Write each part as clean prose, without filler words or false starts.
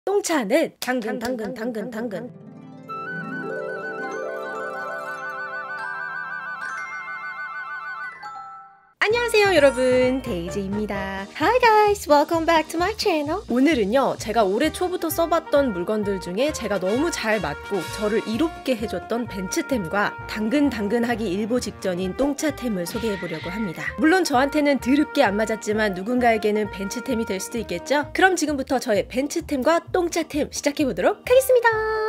똥차는 당근. 안녕하세요 여러분, 데이지입니다. Hi guys, welcome back to my channel. 오늘은요, 제가 올해 초부터 써봤던 물건들 중에 제가 너무 잘 맞고 저를 이롭게 해줬던 벤츠템과 당근하기 일보 직전인 똥차템을 소개해보려고 합니다. 물론 저한테는 드럽게 안 맞았지만 누군가에게는 벤츠템이 될 수도 있겠죠? 그럼 지금부터 저의 벤츠템과 똥차템 시작해보도록 하겠습니다.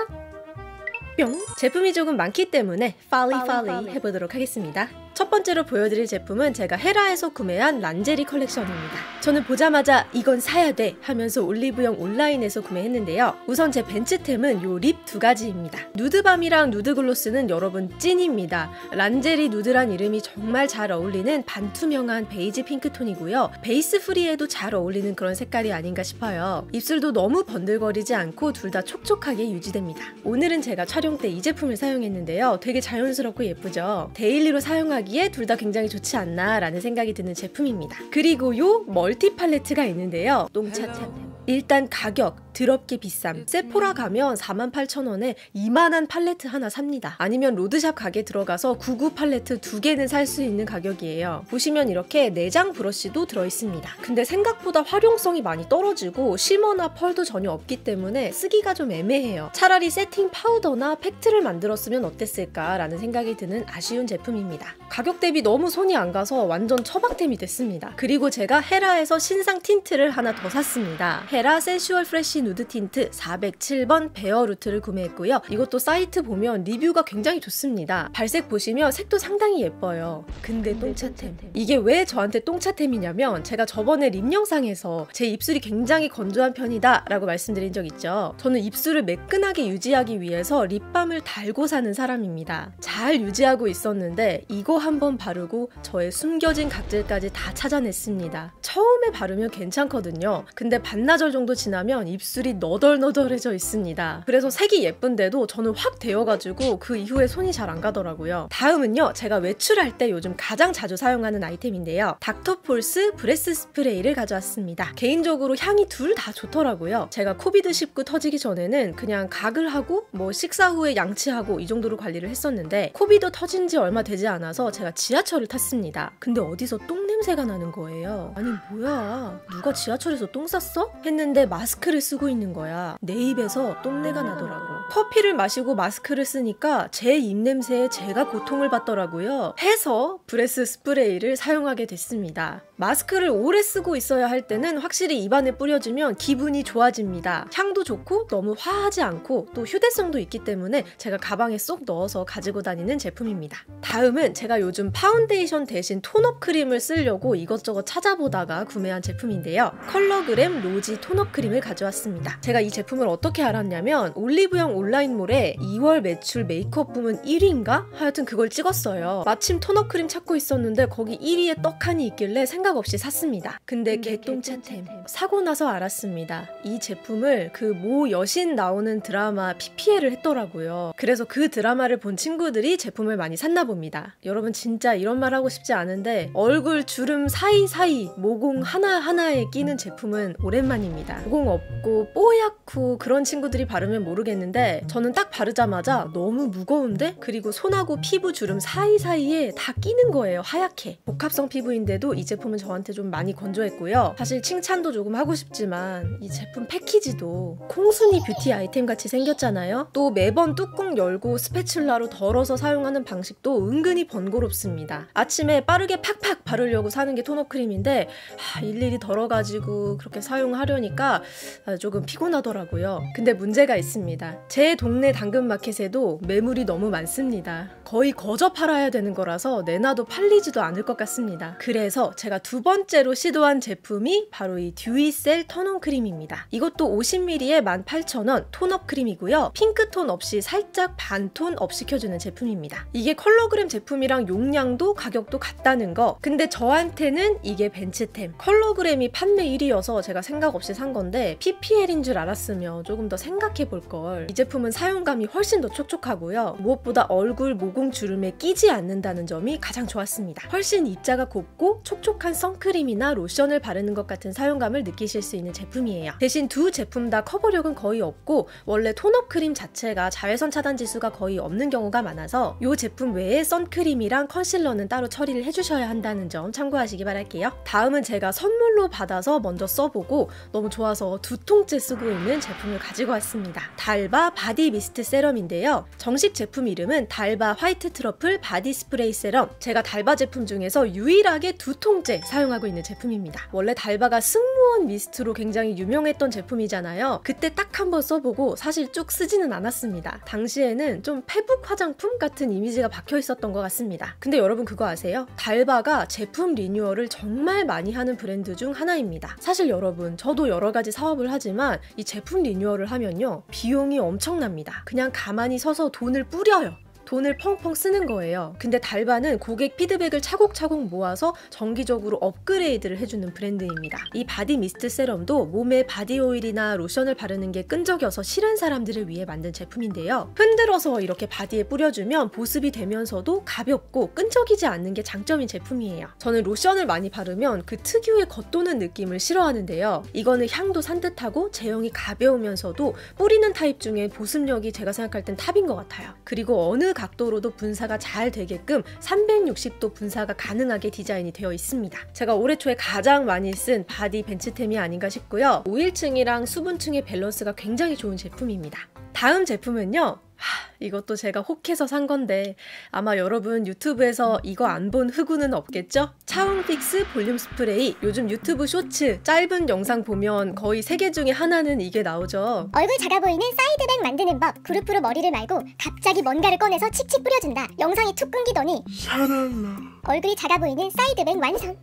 뿅! 제품이 조금 많기 때문에 팔리 해보도록 하겠습니다. 첫 번째로 보여드릴 제품은 제가 헤라에서 구매한 란제리 컬렉션입니다. 저는 보자마자 이건 사야 돼 하면서 올리브영 온라인에서 구매했는데요. 우선 제 벤츠템은 요 립 두 가지입니다. 누드밤이랑 누드글로스는 여러분 찐입니다. 란제리 누드란 이름이 정말 잘 어울리는 반투명한 베이지 핑크톤이고요. 베이스 프리에도 잘 어울리는 그런 색깔이 아닌가 싶어요. 입술도 너무 번들거리지 않고 둘 다 촉촉하게 유지됩니다. 오늘은 제가 촬영 때 이 제품을 사용했는데요. 되게 자연스럽고 예쁘죠? 데일리로 사용하기에 둘 다 굉장히 좋지 않나 라는 생각이 드는 제품입니다. 그리고 요 멀티 팔레트가 있는데요. 똥차템. 일단 가격 드럽게 비쌈. 세포라 가면 48,000원에 이만한 팔레트 하나 삽니다. 아니면 로드샵 가게 들어가서 99 팔레트 2개는 살 수 있는 가격이에요. 보시면 이렇게 내장 브러쉬도 들어있습니다. 근데 생각보다 활용성이 많이 떨어지고 쉬머나 펄도 전혀 없기 때문에 쓰기가 좀 애매해요. 차라리 세팅 파우더나 팩트를 만들었으면 어땠을까 라는 생각이 드는 아쉬운 제품입니다. 가격 대비 너무 손이 안 가서 완전 처박템이 됐습니다. 그리고 제가 헤라에서 신상 틴트를 하나 더 샀습니다. 헤라 센슈얼 프레쉬 누드 틴트 407번 베어 루트를 구매했고요. 이것도 사이트 보면 리뷰가 굉장히 좋습니다. 발색 보시면 색도 상당히 예뻐요. 근데 똥차템. 이게 왜 저한테 똥차템이냐면 제가 저번에 립 영상에서 제 입술이 굉장히 건조한 편이다 라고 말씀드린 적 있죠. 저는 입술을 매끈하게 유지하기 위해서 립밤을 달고 사는 사람입니다. 잘 유지하고 있었는데 이거 한번 바르고 저의 숨겨진 각질까지 다 찾아냈습니다. 처음에 바르면 괜찮거든요. 근데 반나절 정도 지나면 입술이 너덜너덜해져 있습니다. 그래서 색이 예쁜데도 저는 확 데워가지고 그 이후에 손이 잘 안 가더라고요. 다음은요, 제가 외출할 때 요즘 가장 자주 사용하는 아이템인데요. 닥터폴스 브레스 스프레이를 가져왔습니다. 개인적으로 향이 둘 다 좋더라고요. 제가 코비드19 터지기 전에는 그냥 가글 하고 뭐 식사 후에 양치하고 이 정도로 관리를 했었는데 코비드 터진 지 얼마 되지 않아서 제가 지하철을 탔습니다. 근데 어디서 똥 냄새가 나는 거예요. 아니 뭐야, 누가 지하철에서 똥 쌌어? 했는데 마스크를 쓰고 있는 거야. 내 입에서 똥내가 나더라고. 커피를 마시고 마스크를 쓰니까 제 입냄새에 제가 고통을 받더라고요. 해서 브레스 스프레이를 사용하게 됐습니다. 마스크를 오래 쓰고 있어야 할 때는 확실히 입안에 뿌려주면 기분이 좋아집니다. 향도 좋고 너무 화하지 않고 또 휴대성도 있기 때문에 제가 가방에 쏙 넣어서 가지고 다니는 제품입니다. 다음은 제가 요즘 파운데이션 대신 톤업 크림을 쓰려고 이것저것 찾아보다가 구매한 제품인데요. 컬러그램 로지 톤업 크림을 가져왔습니다. 제가 이 제품을 어떻게 알았냐면 올리브영 온라인몰에 2월 매출 메이크업 부문 1위인가? 하여튼 그걸 찍었어요. 마침 톤업 크림 찾고 있었는데 거기 1위에 떡하니 있길래 생각 없이 샀습니다. 근데 개똥차템. 사고 나서 알았습니다. 이 제품을 그 모 여신 나오는 드라마 PPL을 했더라고요. 그래서 그 드라마를 본 친구들이 제품을 많이 샀나 봅니다. 여러분 진짜 이런 말 하고 싶지 않은데 얼굴 주름 사이사이 모공 하나하나에 끼는 제품은 오랜만입니다. 모공 없고 뽀얗고 그런 친구들이 바르면 모르겠는데 저는 딱 바르자마자 너무 무거운데? 그리고 손하고 피부 주름 사이사이에 다 끼는 거예요. 하얗게. 복합성 피부인데도 이 제품은 저한테 좀 많이 건조했고요. 사실 칭찬도 조금 하고 싶지만 이 제품 패키지도 콩순이 뷰티 아이템 같이 생겼잖아요. 또 매번 뚜껑 열고 스패츌라로 덜어서 사용하는 방식도 은근히 번거롭습니다. 아침에 빠르게 팍팍 바르려고 사는 게 톤업 크림인데 일일이 덜어가지고 그렇게 사용하려니까 조금 피곤하더라고요. 근데 문제가 있습니다. 제 동네 당근마켓에도 매물이 너무 많습니다. 거의 거저 팔아야 되는 거라서 내놔도 팔리지도 않을 것 같습니다. 그래서 제가 두 번째로 시도한 제품이 바로 이 듀이셀 턴온 크림입니다. 이것도 50ml에 18,000원 톤업 크림이고요. 핑크톤 없이 살짝 반톤 업 시켜주는 제품입니다. 이게 컬러그램 제품이랑 용량도 가격도 같다는 거. 근데 저한테는 이게 벤츠템. 컬러그램이 판매 1위여서 제가 생각 없이 산 건데 PPL인 줄 알았으면 조금 더 생각해 볼 걸. 이 제품은 사용감이 훨씬 더 촉촉하고요. 무엇보다 얼굴 모공 인공 주름에 끼지 않는다는 점이 가장 좋았습니다. 훨씬 입자가 곱고 촉촉한 선크림이나 로션을 바르는 것 같은 사용감을 느끼실 수 있는 제품이에요. 대신 두 제품 다 커버력은 거의 없고 원래 톤업 크림 자체가 자외선 차단 지수가 거의 없는 경우가 많아서 이 제품 외에 선크림이랑 컨실러는 따로 처리를 해주셔야 한다는 점 참고하시기 바랄게요. 다음은 제가 선물로 받아서 먼저 써보고 너무 좋아서 2통째 쓰고 있는 제품을 가지고 왔습니다. 달바 바디 미스트 세럼인데요. 정식 제품 이름은 달바 화이트 트러플 바디 스프레이 세럼. 제가 달바 제품 중에서 유일하게 2통째 사용하고 있는 제품입니다. 원래 달바가 승무원 미스트로 굉장히 유명했던 제품이잖아요. 그때 딱 한 번 써보고 사실 쭉 쓰지는 않았습니다. 당시에는 좀 페북 화장품 같은 이미지가 박혀 있었던 것 같습니다. 근데 여러분 그거 아세요? 달바가 제품 리뉴얼을 정말 많이 하는 브랜드 중 하나입니다. 사실 여러분 저도 여러 가지 사업을 하지만 이 제품 리뉴얼을 하면요 비용이 엄청납니다. 그냥 가만히 서서 돈을 뿌려요. 돈을 펑펑 쓰는 거예요. 근데 달바는 고객 피드백을 차곡차곡 모아서 정기적으로 업그레이드를 해주는 브랜드입니다. 이 바디 미스트 세럼도 몸에 바디 오일이나 로션을 바르는 게 끈적여서 싫은 사람들을 위해 만든 제품인데요. 흔들어서 이렇게 바디에 뿌려주면 보습이 되면서도 가볍고 끈적이지 않는 게 장점인 제품이에요. 저는 로션을 많이 바르면 그 특유의 겉도는 느낌을 싫어하는데요. 이거는 향도 산뜻하고 제형이 가벼우면서도 뿌리는 타입 중에 보습력이 제가 생각할 땐 탑인 것 같아요. 그리고 어느 각도로도 분사가 잘 되게끔 360도 분사가 가능하게 디자인이 되어 있습니다. 제가 올해 초에 가장 많이 쓴 바디 벤츠템이 아닌가 싶고요. 오일층이랑 수분층의 밸런스가 굉장히 좋은 제품입니다. 다음 제품은요. 이것도 제가 혹해서 산 건데 아마 여러분 유튜브에서 이거 안 본 흑우는 없겠죠? 차홍픽스 볼륨 스프레이. 요즘 유튜브 쇼츠 짧은 영상 보면 거의 3개 중에 하나는 이게 나오죠. 얼굴 작아 보이는 사이드백 만드는 법. 그루프로 머리를 말고 갑자기 뭔가를 꺼내서 칙칙 뿌려준다. 영상이 툭 끊기더니 샤랄라. 얼굴이 작아 보이는 사이드백 완성.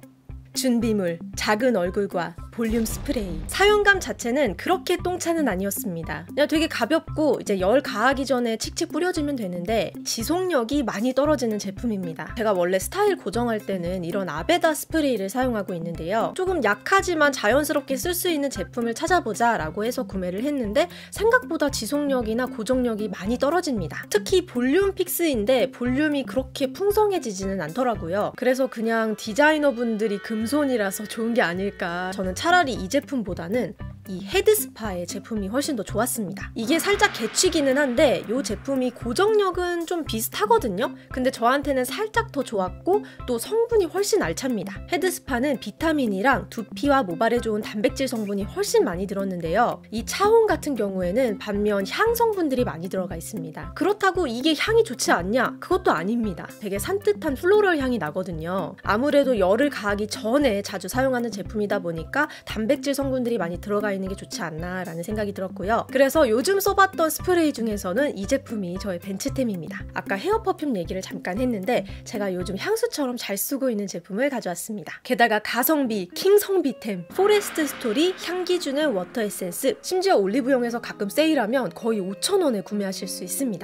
준비물, 작은 얼굴과 볼륨 스프레이. 사용감 자체는 그렇게 똥차는 아니었습니다. 그냥 되게 가볍고 이제 열 가하기 전에 칙칙 뿌려주면 되는데 지속력이 많이 떨어지는 제품입니다. 제가 원래 스타일 고정할 때는 이런 아베다 스프레이를 사용하고 있는데요. 조금 약하지만 자연스럽게 쓸 수 있는 제품을 찾아보자 라고 해서 구매를 했는데 생각보다 지속력이나 고정력이 많이 떨어집니다. 특히 볼륨 픽스인데 볼륨이 그렇게 풍성해지지는 않더라고요. 그래서 그냥 디자이너분들이 금손이라서 좋은 게 아닐까. 저는 차라리 이 제품보다는 이 헤드스파의 제품이 훨씬 더 좋았습니다. 이게 살짝 개취기는 한데 이 제품이 고정력은 좀 비슷하거든요. 근데 저한테는 살짝 더 좋았고 또 성분이 훨씬 알찹니다. 헤드스파는 비타민이랑 두피와 모발에 좋은 단백질 성분이 훨씬 많이 들었는데요. 이 차홍 같은 경우에는 반면 향 성분들이 많이 들어가 있습니다. 그렇다고 이게 향이 좋지 않냐? 그것도 아닙니다. 되게 산뜻한 플로럴 향이 나거든요. 아무래도 열을 가하기 전에 자주 사용하는 제품이다 보니까 단백질 성분들이 많이 들어가 있는 게 좋지 않나 라는 생각이 들었고요. 그래서 요즘 써봤던 스프레이 중에서는 이 제품이 저의 벤츠템입니다. 아까 헤어 퍼퓸 얘기를 잠깐 했는데 제가 요즘 향수처럼 잘 쓰고 있는 제품을 가져왔습니다. 게다가 가성비, 킹성비템, 포레스트 스토리 향기 주는 워터 에센스, 심지어 올리브영에서 가끔 세일하면 거의 5,000원에 구매하실 수 있습니다.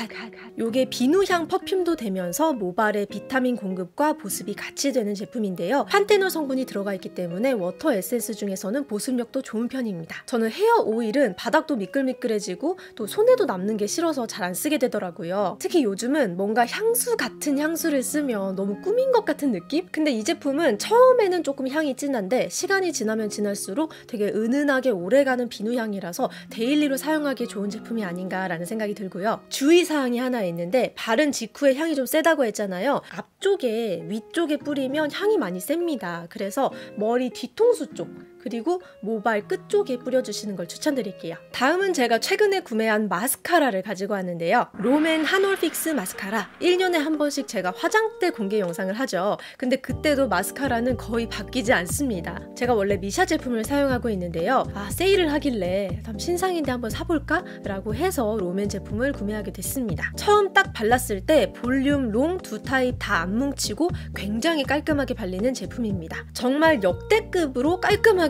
요게 비누향 퍼퓸도 되면서 모발에 비타민 공급과 보습이 같이 되는 제품인데요. 판테놀 성분이 들어가 있기 때문에 워터 에센스 중에서는 보습력도 좋은 편입니다. 저는 헤어 오일은 바닥도 미끌미끌해지고 또 손에도 남는 게 싫어서 잘 안 쓰게 되더라고요. 특히 요즘은 뭔가 향수 같은 향수를 쓰면 너무 꾸민 것 같은 느낌? 근데 이 제품은 처음에는 조금 향이 진한데 시간이 지나면 지날수록 되게 은은하게 오래가는 비누향이라서 데일리로 사용하기에 좋은 제품이 아닌가라는 생각이 들고요. 주의사항이 하나 있는데 바른 직후에 향이 좀 세다고 했잖아요. 앞쪽에 위쪽에 뿌리면 향이 많이 셉니다. 그래서 머리 뒤통수 쪽 그리고 모발 끝쪽에 뿌려주시는 걸 추천드릴게요. 다음은 제가 최근에 구매한 마스카라를 가지고 왔는데요. 롬앤 하놀픽스 마스카라. 1년에 한 번씩 제가 화장대 공개 영상을 하죠. 근데 그때도 마스카라는 거의 바뀌지 않습니다. 제가 원래 미샤 제품을 사용하고 있는데요. 세일을 하길래 신상인데 한번 사볼까? 라고 해서 롬앤 제품을 구매하게 됐습니다. 처음 딱 발랐을 때 볼륨, 롱 두 타입 다 안 뭉치고 굉장히 깔끔하게 발리는 제품입니다. 정말 역대급으로 깔끔하게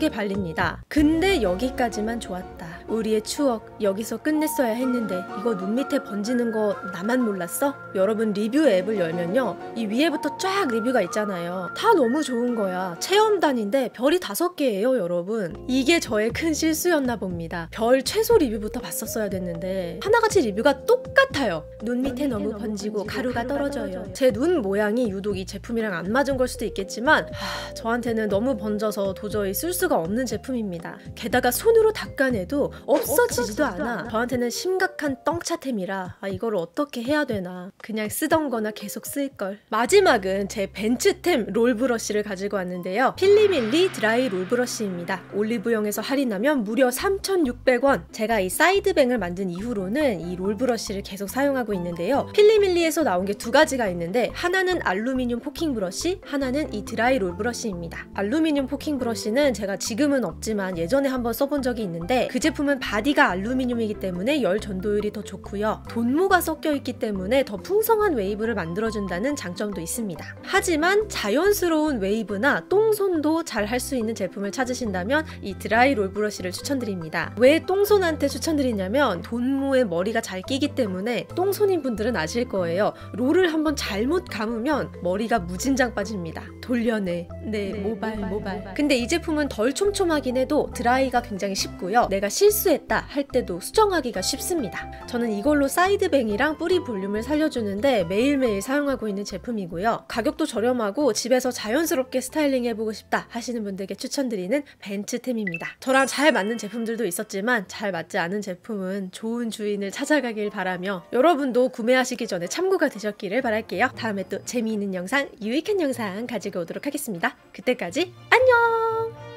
이렇게 발립니다. 근데 여기까지만 좋았다. 우리의 추억 여기서 끝냈어야 했는데 이거 눈 밑에 번지는 거 나만 몰랐어? 여러분 리뷰 앱을 열면요, 이 위에부터 쫙 리뷰가 있잖아요. 다 너무 좋은 거야. 체험단인데 별이 5개예요 여러분. 이게 저의 큰 실수였나 봅니다. 별 최소 리뷰부터 봤었어야 됐는데 하나같이 리뷰가 똑같아요. 눈 밑에 너무 번지고 가루가 떨어져요. 제 눈 모양이 유독 이 제품이랑 안 맞은 걸 수도 있겠지만 저한테는 너무 번져서 도저히 쓸 수가 없는 제품입니다. 게다가 손으로 닦아내도 없어지지도 않아. 저한테는 심각한 떵차템이라 이거를 어떻게 해야 되나, 그냥 쓰던 거나 계속 쓸걸. 마지막은 제 벤츠템 롤브러쉬를 가지고 왔는데요. 필리밀리 드라이 롤브러쉬입니다. 올리브영에서 할인하면 무려 3,600원. 제가 이 사이드뱅을 만든 이후로는 이 롤브러쉬를 계속 사용하고 있는데요. 필리밀리에서 나온 게 2가지가 있는데 하나는 알루미늄 포킹 브러쉬, 하나는 이 드라이 롤브러쉬입니다. 알루미늄 포킹 브러쉬는 제가 지금은 없지만 예전에 한번 써본 적이 있는데 그 제품은 바디가 알루미늄이기 때문에 열 전도율이 더 좋고요. 돈모가 섞여 있기 때문에 더 풍성한 웨이브를 만들어준다는 장점도 있습니다. 하지만 자연스러운 웨이브나 똥손도 잘 할 수 있는 제품을 찾으신다면 이 드라이 롤브러쉬를 추천드립니다. 왜 똥손한테 추천드리냐면 돈모의 머리가 잘 끼기 때문에 똥손인 분들은 아실 거예요. 롤을 한번 잘못 감으면 머리가 무진장 빠집니다. 돌려내. 네, 모발. 근데 이 제품은 덜 촘촘하긴 해도 드라이가 굉장히 쉽고요. 내가 실수했다 할 때도 수정하기가 쉽습니다. 저는 이걸로 사이드뱅이랑 뿌리 볼륨을 살려주는데 매일매일 사용하고 있는 제품이고요. 가격도 저렴하고 집에서 자연스럽게 스타일링 해보고 싶다 하시는 분들께 추천드리는 벤츠템입니다. 저랑 잘 맞는 제품들도 있었지만 잘 맞지 않은 제품은 좋은 주인을 찾아가길 바라며 여러분도 구매하시기 전에 참고가 되셨기를 바랄게요. 다음에 또 재미있는 영상, 유익한 영상 가지고 오도록 하겠습니다. 그때까지 안녕!